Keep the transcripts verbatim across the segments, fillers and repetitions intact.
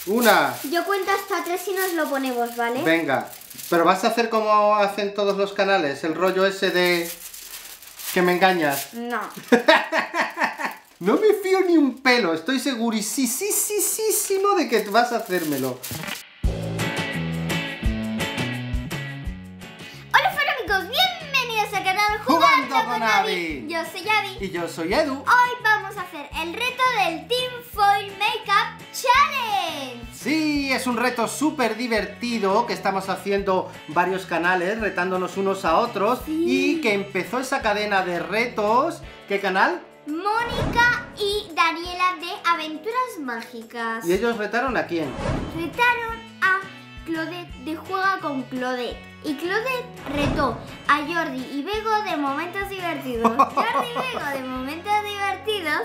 Una. Yo cuento hasta tres y nos lo ponemos, ¿vale? Venga. Pero vas a hacer como hacen todos los canales, el rollo ese de... que me engañas. No. No me fío ni un pelo, estoy segurísimo de que vas a hacérmelo. Hola, hola amigos, bienvenidos al canal Jugando, Jugando con con Abby. Abby. Yo soy Abby. Y yo soy Edu. Hoy vamos a hacer el reto del Team Foil Makeup Challenge. Sí, es un reto súper divertido que estamos haciendo varios canales, retándonos unos a otros. Sí. Y que empezó esa cadena de retos. ¿Qué canal? Mónica y Daniela de Aventuras Mágicas. ¿Y ellos retaron a quién? Retaron a Claudette de Juega con Claudette. Y Claudette retó a Jordi y Bego de Momentos Divertidos. Jordi y Bego de Momentos Divertidos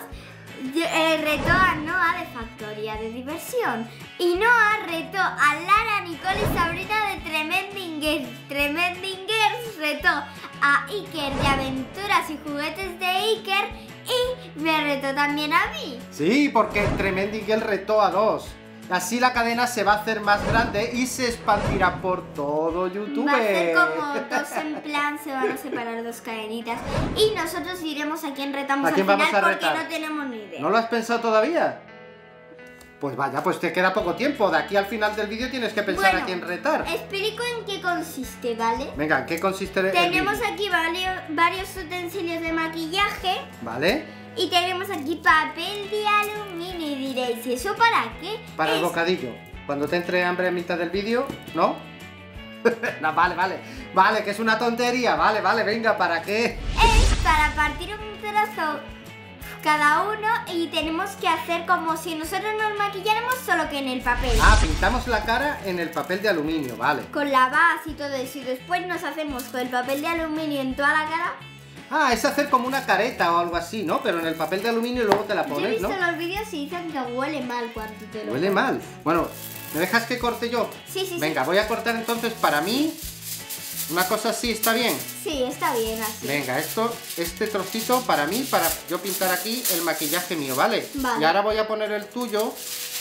eh, retó a Noah de Factoría de Diversión. Y Noah retó a Lara, Nicole y Sabrina de Tremendingers. Tremendingers retó a Iker de Aventuras y Juguetes de Iker. Y me retó también a mí. Sí, porque Tremendingel retó a dos. Así la cadena se va a hacer más grande y se expandirá por todo YouTube. Va a ser como dos en plan, se van a separar dos cadenitas. Y nosotros diremos a quién retamos ¿A quién al vamos final a retar? porque no tenemos ni idea. ¿No lo has pensado todavía? Pues vaya, pues te queda poco tiempo. De aquí al final del vídeo tienes que pensar Bueno, a quién retar. Explico en qué consiste, ¿vale? Venga, ¿en qué consiste el Tenemos vídeo? aquí varios, varios utensilios de maquillaje. ¿Vale? Y tenemos aquí papel de aluminio. Y diréis, ¿y eso para qué? Para el Es- bocadillo. Cuando te entre hambre en mitad del vídeo, ¿no? No, vale, vale. Vale, que es una tontería. Vale, vale, venga, ¿para qué? Es para partir un trozo cada uno y tenemos que hacer como si nosotros nos maquilláramos, solo que en el papel. Ah, pintamos la cara en el papel de aluminio, vale. Con la base y todo eso. Y después nos hacemos con el papel de aluminio en toda la cara. Ah, es hacer como una careta o algo así, ¿no? Pero en el papel de aluminio y luego te la Yo he pones, visto ¿no? los vídeos y dicen que huele mal cuando te lo Huele pones. mal. Bueno, ¿me dejas que corte yo? Sí, sí, Venga, voy a cortar entonces para mí. Una cosa así, ¿está bien? sí. Sí, está bien así. Venga, esto, este trocito para mí, para yo pintar aquí el maquillaje mío, ¿vale? Vale. Y ahora voy a poner el tuyo.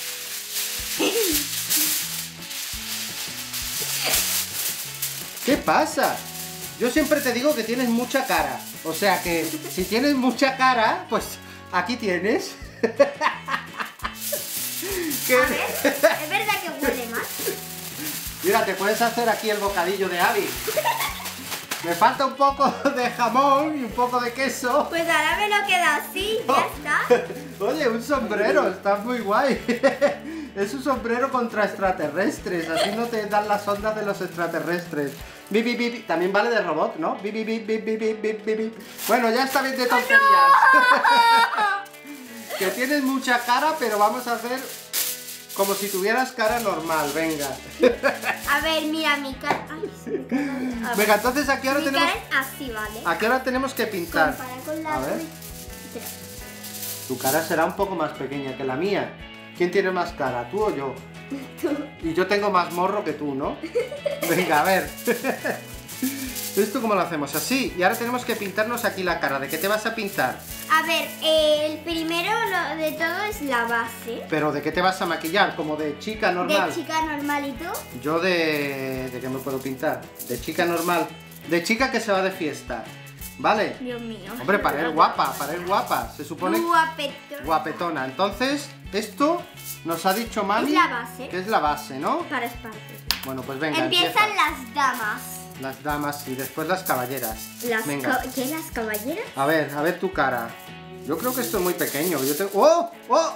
¿Qué pasa? Yo siempre te digo que tienes mucha cara. O sea que si tienes mucha cara, pues aquí tienes. ¿Qué? A ver, ¿es verdad que huele mal? Mira, te puedes hacer aquí el bocadillo de Abby. Me falta un poco de jamón y un poco de queso. Pues ahora me lo quedo así, ya está. Oye, un sombrero, está muy guay. Es un sombrero contra extraterrestres, así no te dan las ondas de los extraterrestres. Bi, bi, bi, bi. También vale de robot, ¿no? Bi, bi, bi, bi, bi, bi, bi, bi, bi. Bueno, ya está bien de tonterías. Que tienes mucha cara, pero vamos a hacer como si tuvieras cara normal, venga. A ver, mira mi cara. Ay, sí, mi cara. A ver. Venga, entonces aquí ahora Mi tenemos... cara es así, ¿vale? Aquí ahora tenemos que pintar. Compara con la A ver. tuya. Espera. Tu cara será un poco más pequeña que la mía. ¿Quién tiene más cara, tú o yo? Tú. Y yo tengo más morro que tú, ¿no? Venga, a ver. ¿Esto cómo lo hacemos? Así. Y ahora tenemos que pintarnos aquí la cara. ¿De qué te vas a pintar? A ver, eh, el primero lo de todo es la base. ¿Pero de qué te vas a maquillar? ¿Como de chica normal? De chica normal y tú. Yo de... ¿De qué me puedo pintar? De chica normal. De chica que se va de fiesta. ¿Vale? Dios mío. Hombre, para ir guapa, para ir guapa. Se supone... Guapetón. Guapetona. Entonces, esto nos ha dicho mami... Es la base. Que es la base, ¿no? Para esparcer. Bueno, pues venga, Empiezan empieza. las damas. Las damas y después las caballeras. Las Venga. co- ¿Qué? ¿Las caballeras? A ver, a ver tu cara. Yo creo que esto es muy pequeño. Yo tengo... ¡Oh! ¡Oh!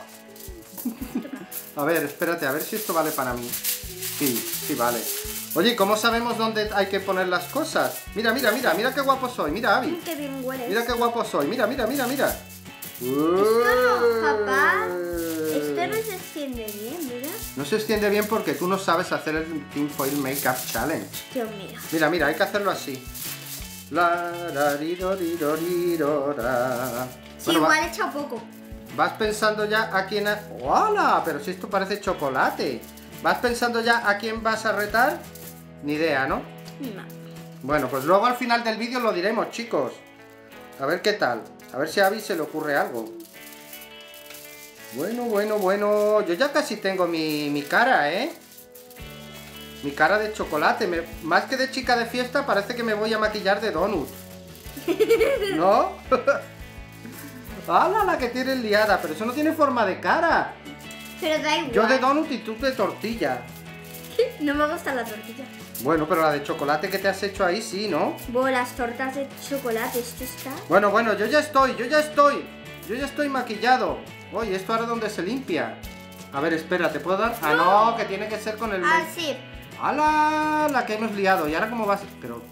A ver, espérate, a ver si esto vale para mí. Sí, sí vale. Oye, ¿cómo sabemos dónde hay que poner las cosas? Mira, mira, mira, mira qué guapo soy. Mira, Abby. Qué bien hueles. Mira qué guapo soy. Mira, mira, mira, mira. Esto no, papá. Esto no se extiende bien, ¿verdad? No se extiende bien porque tú no sabes hacer el Team Foil Makeup Challenge. Dios mío. Mira, mira, hay que hacerlo así. La, la, ri, ro, ri, ro, ri, ro, ra. Sí, Bueno, va- igual he hecho poco. vas pensando ya a quién... Ha... ¡Hola! Pero si esto parece chocolate. ¿Vas pensando ya a quién vas a retar? Ni idea, ¿no? No. Bueno, pues luego al final del vídeo lo diremos, chicos. A ver qué tal. A ver si a Abby se le ocurre algo. Bueno, bueno, bueno. Yo ya casi tengo mi, mi cara, ¿eh? Mi cara de chocolate. Me, más que de chica de fiesta, parece que me voy a maquillar de donut. ¿No? ¡Hala, la que tienes liada! Pero eso no tiene forma de cara. Pero da igual. Yo de donut y tú de tortilla. No me gusta la tortilla. Bueno, pero la de chocolate que te has hecho ahí sí, ¿no? Bueno, las tortas de chocolate, esto está... Bueno, bueno, yo ya estoy, yo ya estoy. Yo ya estoy maquillado. Oye, ¿esto ahora dónde se limpia? A ver, espera, ¿te puedo dar? Ah, no, que tiene que ser con el... Ah, sí. ¡Hala! La que hemos liado. ¿Y ahora cómo vas? Pero...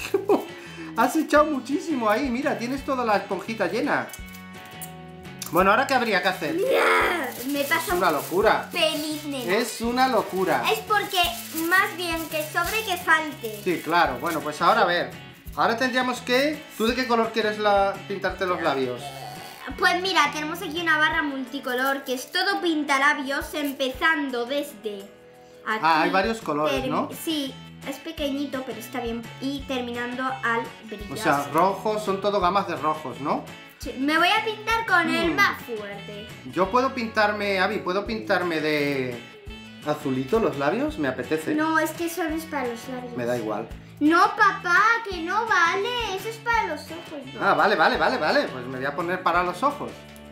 has echado muchísimo ahí. Mira, tienes toda la esponjita llena. Bueno, ¿ahora qué habría que hacer? Mira, me Es pasa una locura. feliz, nena. Es una locura. Es porque más bien que sobre que falte. Sí, claro. Bueno, pues ahora a ver. Ahora tendríamos que... ¿Tú de qué color quieres la... pintarte los labios? Pues mira, tenemos aquí una barra multicolor que es todo pintalabios empezando desde aquí. Ah, hay varios colores, termi- ¿no? Sí, es pequeñito pero está bien. Y terminando al brilloso. O sea, rojos, son todo gamas de rojos, ¿no? Sí, me voy a pintar con el Mm. más fuerte. Yo puedo pintarme, Abby, ¿puedo pintarme de azulito los labios? Me apetece. No, es que eso no es para los labios. Me da igual. No, papá, que no vale. Eso es para los ojos. ¿no? Ah, vale, vale, vale, vale. Pues me voy a poner para los ojos.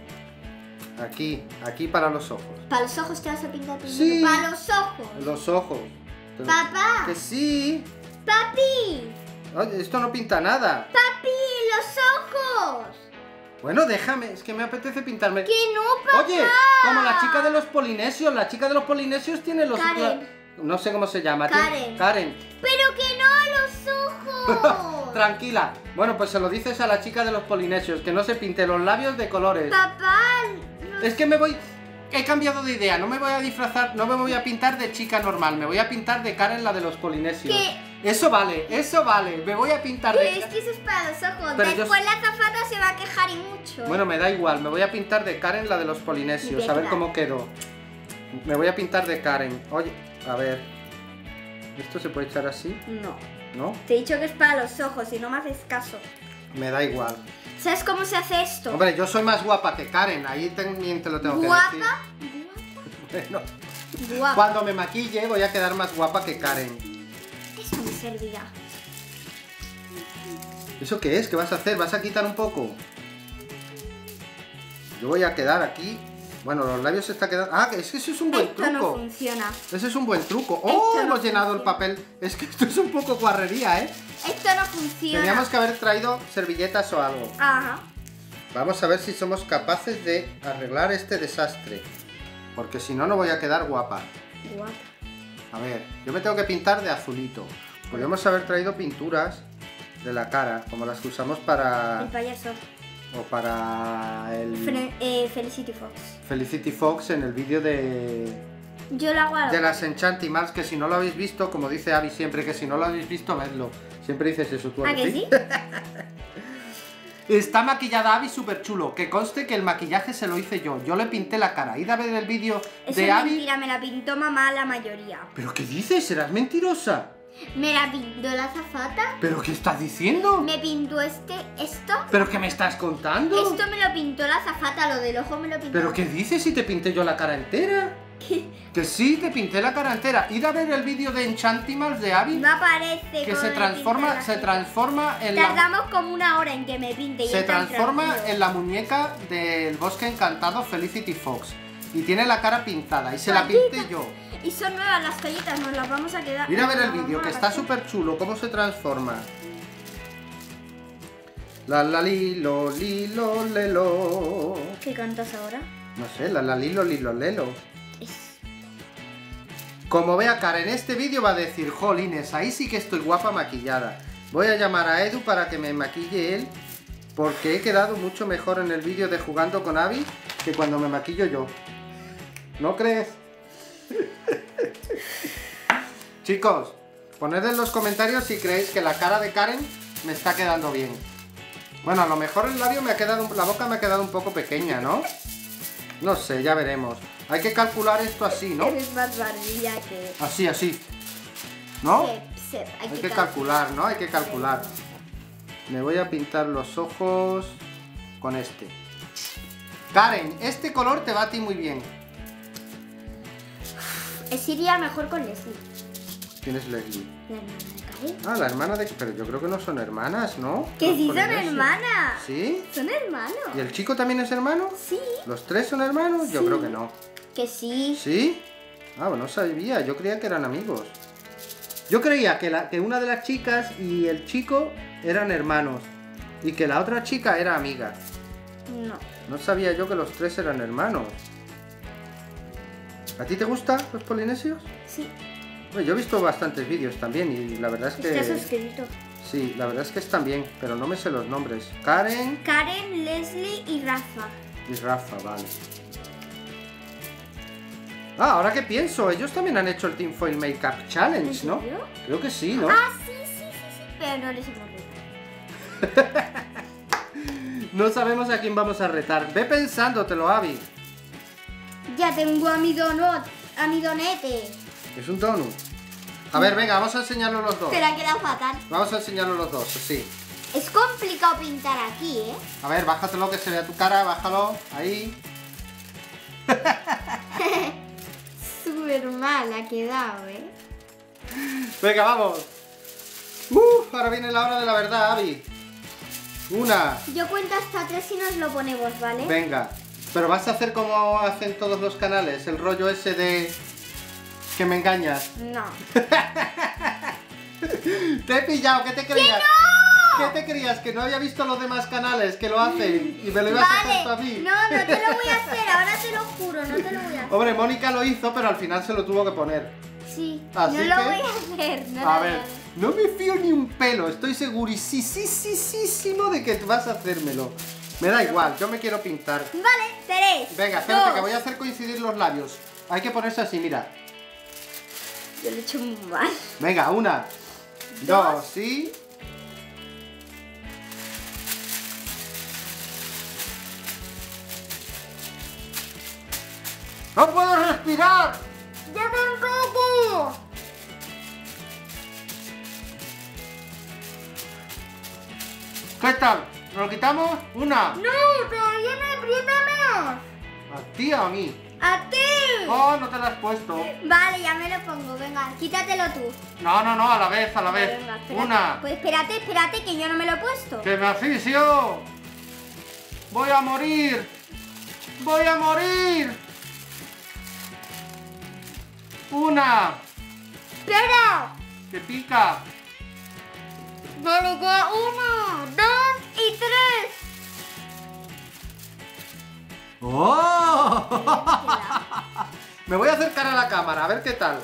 Aquí, aquí para los ojos. Para los ojos te vas a pintar primero. Sí. Para los ojos. Los ojos. Pero- Papá. Que sí. Papi. Oye, esto no pinta nada. Papi, los ojos. Bueno, déjame, es que me apetece pintarme. Que no, papá. Oye, como la chica de los polinesios, la chica de los polinesios tiene los... Karen. No sé cómo se llama. Karen. tiene- Karen. Pero que no los ojos. Tranquila. Bueno, pues se lo dices a la chica de los polinesios, que no se pinte los labios de colores. Papá. no- Es que me voy... He cambiado de idea, no me voy a disfrazar, no me voy a pintar de chica normal, me voy a pintar de Karen, la de los polinesios. ¿Qué? Eso vale, eso vale, me voy a pintar Que de... es que eso es para los ojos. Pero yo- Después la azafata se va a quejar y mucho. Bueno, me da igual, me voy a pintar de Karen, la de los polinesios, a ver Venga. cómo quedo. Me voy a pintar de Karen. Oye, a ver. ¿Esto se puede echar así? No. ¿No? Te he dicho que es para los ojos y no me haces caso. Me da igual. ¿Sabes cómo se hace esto? Hombre, yo soy más guapa que Karen, ahí también te lo tengo que ¿Guapa? decir. Bueno, Guapa. cuando me maquille voy a quedar más guapa que Karen. Eso me servirá. ¿Eso qué es? ¿Qué vas a hacer? ¿Vas a quitar un poco? Yo voy a quedar aquí. Bueno, los labios se está quedando... Ah, es que eso es un buen Esto no truco. funciona. Ese es un buen truco. Esto ¡Oh! no Hemos llenado el funciona. papel. Es que esto es un poco guarrería, ¿eh? Esto no funciona. Teníamos que haber traído servilletas o algo. Ajá. Vamos a ver si somos capaces de arreglar este desastre. Porque si no, no voy a quedar guapa. Guapa. A ver, yo me tengo que pintar de azulito. Podríamos haber traído pinturas de la cara, como las que usamos El para... payaso. o para el Fre- eh, Felicity Fox. Felicity Fox en el vídeo de... Yo lo hago a de las Enchantimals, que si no lo habéis visto, como dice Abby siempre, que si no lo habéis visto, vedlo. Siempre dices eso, tú ¿A Abby, que sí? Está maquillada Abby súper chulo. Que conste que el maquillaje se lo hice yo. Yo le pinté la cara. Id a ver el vídeo Eso de es Abby. mentira, me la pintó mamá la mayoría. ¿Pero qué dices? ¿Serás mentirosa? Me la pintó la azafata. ¿Pero qué estás diciendo? Me pintó este, esto. ¿Pero qué me estás contando? Esto me lo pintó la azafata, lo del ojo me lo pintó. ¿Pero qué dices si te pinté yo la cara entera? Que sí, te pinté la cara entera. Id a ver el vídeo de Enchantimals de Abby. No aparece. Que cómo se me transforma, pinta la se jeta. transforma en la... Tardamos como una hora en que me pinte y Se es tan transforma tranquilo. en la muñeca del bosque encantado Felicity Fox. Y tiene la cara pintada. Y se la pinté yo. Y son nuevas las toallitas, nos las vamos a quedar. Mira a ver el nos las vídeo, que vamos a está gastar. súper chulo. Cómo se transforma. La la li lo li lo le lo. ¿Qué cantas ahora? No sé, la la li lo li lo le lo. Es... Como vea Karen en este vídeo va a decir, jolines, ahí sí que estoy guapa maquillada. Voy a llamar a Edu para que me maquille él, porque he quedado mucho mejor en el vídeo de jugando con Abby que cuando me maquillo yo. ¿No crees? Chicos, poned en los comentarios si creéis que la cara de Karen me está quedando bien. Bueno, a lo mejor el labio me ha quedado, la boca me ha quedado un poco pequeña, ¿no? No sé, ya veremos. Hay que calcular esto así, ¿no? Eres más barbilla que... Así, así. ¿no? Se- se- hay Hay que calcular, ¿no? Hay que calcular. Me voy a pintar los ojos con este. Karen, este color te va a ti muy bien. Es iría mejor con Leslie. ¿Quién es Leslie? La hermana de Karen. Ah, la hermana de... Pero yo creo que no son hermanas, ¿no? Que Los sí son polinesios. hermanas. ¿Sí? Son hermanos. ¿Y el chico también es hermano? Sí. ¿Los tres son hermanos? Yo Sí. creo que no. Que sí. ¿Sí? Ah, bueno, no sabía. Yo creía que eran amigos. Yo creía que, la, que una de las chicas y el chico eran hermanos. Y que la otra chica era amiga. No. No sabía yo que los tres eran hermanos. ¿A ti te gustan los polinesios? Sí. Bueno, yo he visto bastantes vídeos también y la verdad es que... Está suscrito. Sí, la verdad es que están bien, pero no me sé los nombres. Karen Karen, Leslie y Rafa. y Rafa, vale. Ah, ahora que pienso, ellos también han hecho el Team Foil Makeup Challenge, ¿En ¿no? serio? Creo que sí, ¿no? Ah, sí, sí, sí, sí. Pero no les hemos reto. No sabemos a quién vamos a retar. Ve pensándotelo, Abby. Ya tengo a mi donut, a mi donete. Es un donut. A ver, venga, vamos a enseñarlo los dos. Pero ha quedado fatal. Vamos a enseñarlo los dos, sí. Es complicado pintar aquí, ¿eh? A ver, bájatelo que se vea tu cara, bájalo. Ahí. Súper mal ha quedado, ¿eh? Venga, vamos. Uf, ahora viene la hora de la verdad, Abby. Una. Yo cuento hasta tres y nos lo ponemos, ¿vale? Venga. Pero vas a hacer como hacen todos los canales, el rollo ese de... que me engañas. No. Te he pillado, ¿qué te creías? ¿Qué te creías? ¿Que no había visto los demás canales que lo hacen y me lo ibas a hacer tú a Vale. mí? No, no te lo voy a hacer, ahora te lo juro, no te lo voy a hacer. Hombre, Mónica lo hizo, pero al final se lo tuvo que poner. Sí, Así no lo que- voy a hacer, no A lo voy ver, a hacer. no me fío ni un pelo, estoy segurísimo de que vas a hacérmelo. Me da igual, yo me quiero pintar. Vale, tres. Venga, espérate, dos. que voy a hacer coincidir los labios. Hay que ponerse así, mira. Yo lo he hecho muy mal. Venga, una, Dos. dos, sí. ¡No puedo respirar! ¡Yo tampoco! ¿Qué tal? ¿Nos lo quitamos? Una. No, todavía no, aprieta más. ¿A ti o a mí? ¡A ti! Oh, no te la has puesto. Vale, ya me lo pongo, venga, quítatelo tú. No, no, no, a la vez, a la vez. Venga, espérate. Una. Pues espérate, espérate, que yo no me lo he puesto. ¡Que me asfixio! ¡Voy a morir! ¡Voy a morir! ¡Una! ¡Espera! ¡Que pica! Vale, ya uno, dos y tres. ¡Oh! Me voy a acercar a la cámara, a ver qué tal.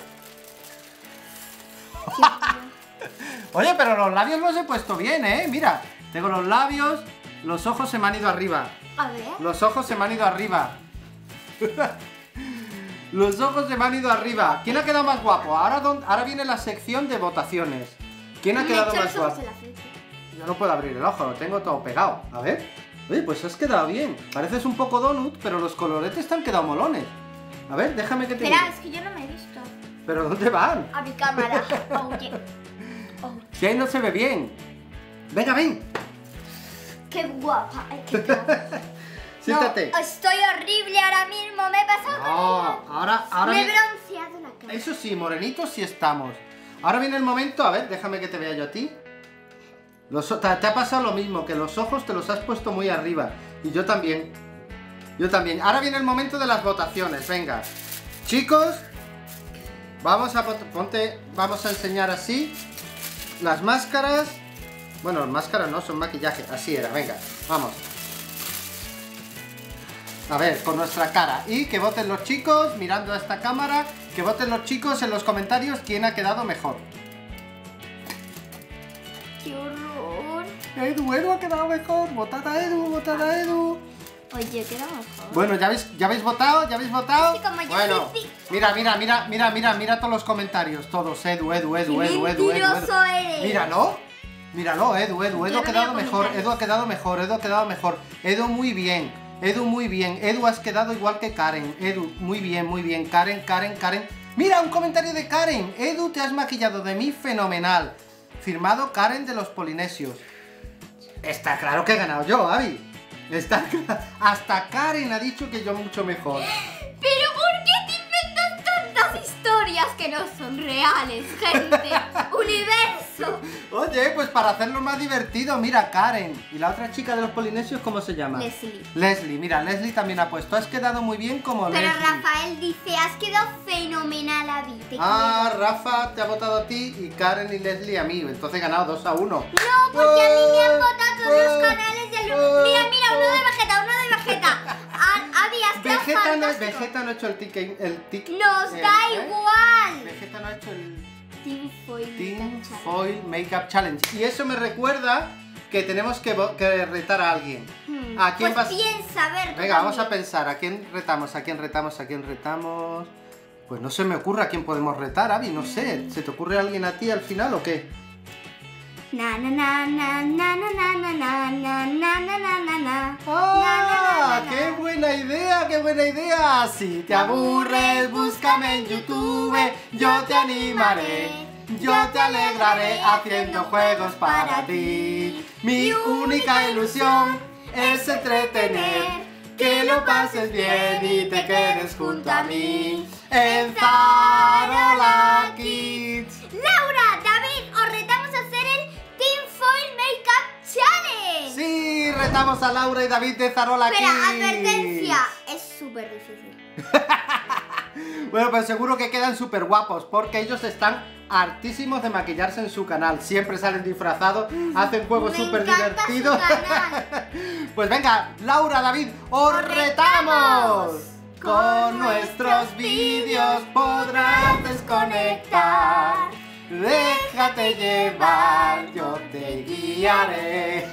Oye, pero los labios los he puesto bien, ¿eh? Mira, tengo los labios, los ojos se me han ido arriba. A ver. Los ojos se me han ido arriba. Los ojos se me han ido arriba. ¿Quién ha quedado más guapo? Ahora, don- ahora viene la sección de votaciones. ¿Quién ha Me he quedado hecho más los ojos guapo? en la frente. Yo no puedo abrir el ojo, lo tengo todo pegado. A ver. Oye, pues has quedado bien. Pareces un poco donut, pero los coloretes te han quedado molones. A ver, déjame que te Espera, mire. es que yo no me he visto. ¿Pero dónde van? A mi cámara. Oye. Oh, Si ahí no se ve bien. Venga, ven. qué guapa. Ay, qué guapa. Siéntate. No, estoy horrible ahora mismo. Me he pasado con No, ella. ahora, ahora Me he viene- bronceado la cara. Eso sí, morenitos sí estamos. Ahora viene el momento, a ver, déjame que te vea yo a ti. Los o- te, te ha pasado lo mismo, que los ojos te los has puesto muy arriba. Y yo también. Yo también. Ahora viene el momento de las votaciones, venga. Chicos, vamos a vot- ponte, vamos a enseñar así las máscaras. Bueno, las máscaras no, son maquillaje. Así era, venga, vamos. A ver, con nuestra cara. Y que voten los chicos, mirando a esta cámara, que voten los chicos en los comentarios quién ha quedado mejor. Qué horror. Edu, Edu ha quedado mejor. Votad a Edu, votad a Edu. Oye, queda mejor. Bueno, ¿ya habéis, ¿ya habéis votado? ¿Ya habéis votado? Sí, como yo Bueno, soy pi- mira, mira, mira, mira, mira, mira todos los comentarios. Todos, Edu, Edu, Edu, Qué Edu, Edu, Edu, Edu. mentiroso eres. Míralo. Míralo, Edu, Edu, Edu Yo ha no quedado veo mejor, comentarios. Edu ha quedado mejor, Edu ha quedado mejor. Edu muy bien, Edu muy bien, Edu has quedado igual que Karen. Edu, muy bien, muy bien. Karen, Karen, Karen. Mira, un comentario de Karen. Edu, te has maquillado de mí fenomenal. Firmado Karen de los Polinesios. Está claro que he ganado yo, Abby. Está... Hasta Karen ha dicho que yo mucho mejor. ¿Pero por qué te inventas tantas historias que no son reales, gente? ¡Universo! Oye, pues para hacerlo más divertido, mira, Karen. ¿Y la otra chica de los polinesios cómo se llama? Leslie. Leslie, mira, Leslie también ha puesto. Has quedado muy bien como Pero Leslie. Rafael dice, has quedado fenomenal, Abby. Te Ah, quiero. Rafa te ha votado a ti y Karen y Leslie a mí. Entonces he ganado dos a uno. No, porque a mí me han votado todos los canales del... Mira, mira, uno de Vegeta, uno de Vegeta. A- Abby, has quedado Vegeta no, fantástico. Vegeta no ha hecho el tic... El tic Nos eh, da ¿eh? igual. Vegeta no ha hecho el Team Foil. Team Foil Makeup Challenge. Y eso me recuerda que tenemos que, vo- que retar a alguien. Hmm, ¿A quién pues vas? piensa, a ver. tú Venga, vamos a también. pensar. ¿A quién retamos? ¿A quién retamos? ¿A quién retamos? Pues no se me ocurre a quién podemos retar, Abby. No sé. ¿Se te ocurre alguien a ti al final o qué? Na na na na na na na na na na na na na na na. ¡Ah! Na, na, na, na, ¡Qué na. buena idea! ¡Qué buena idea! Si te aburres, búscame en YouTube, yo te animaré, yo te alegraré haciendo juegos para ti. Mi única ilusión es entretener, que lo pases bien y te quedes junto a mí en Zarola Kids. Laura, David, os retamos a hacer el Team Foil Makeup Challenge. Sí, retamos a Laura y David de Zarola Espera, Kids. advertencia, es súper difícil. Bueno, pues seguro que quedan súper guapos porque ellos están hartísimos de maquillarse en su canal. Siempre salen disfrazados, hacen juegos Me súper encanta su divertidos. canal. Pues venga, Laura, David, os ¡Os retamos. retamos! Con Con nuestros nuestros vídeos podrás desconectar. Déjate llevar, yo te guiaré.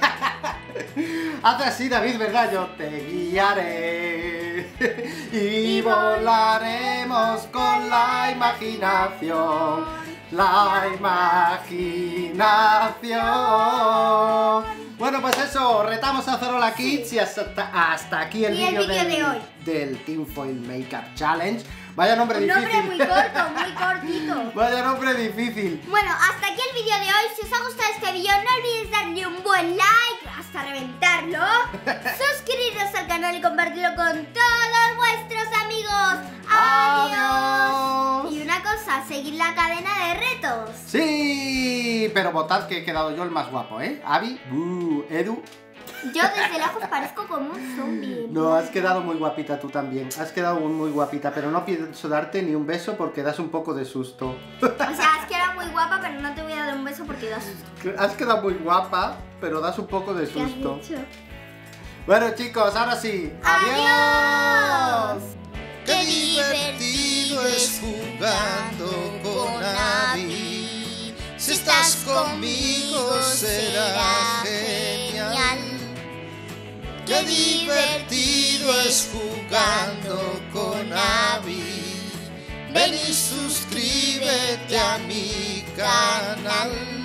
Haz así, David, ¿verdad? Yo te guiaré. Y volaremos con la imaginación. La imaginación. Bueno, pues eso, retamos a Zarola Kids y hasta, hasta aquí el Y el vídeo vídeo del, de hoy. del Team Foil Makeup Challenge. Vaya nombre Un difícil. nombre muy corto, muy cortito. Vaya nombre difícil. Bueno, hasta aquí el vídeo de hoy. Si os ha gustado este vídeo, no olvidéis darle un buen like hasta reventarlo. Suscribiros al canal y compartirlo con todos vuestros amigos. Adiós. Adiós. Y una cosa, seguid la cadena de retos. Sí, pero votad que he quedado yo el más guapo, ¿eh? Abby, uh, Edu. Yo desde lejos parezco como un zombie. No, has quedado muy guapita tú también. Has quedado muy, muy guapita, pero no pienso darte ni un beso porque das un poco de susto. O sea, es que era muy guapa, pero no te voy a dar un beso porque das susto. Has quedado muy guapa, pero das un poco de ¿Qué has susto. dicho? Bueno, chicos, ahora sí. ¡Adiós! Qué divertido es jugando con Abby. Si estás conmigo será genial. Qué divertido es jugando con Abby. Ven y suscríbete a mi canal.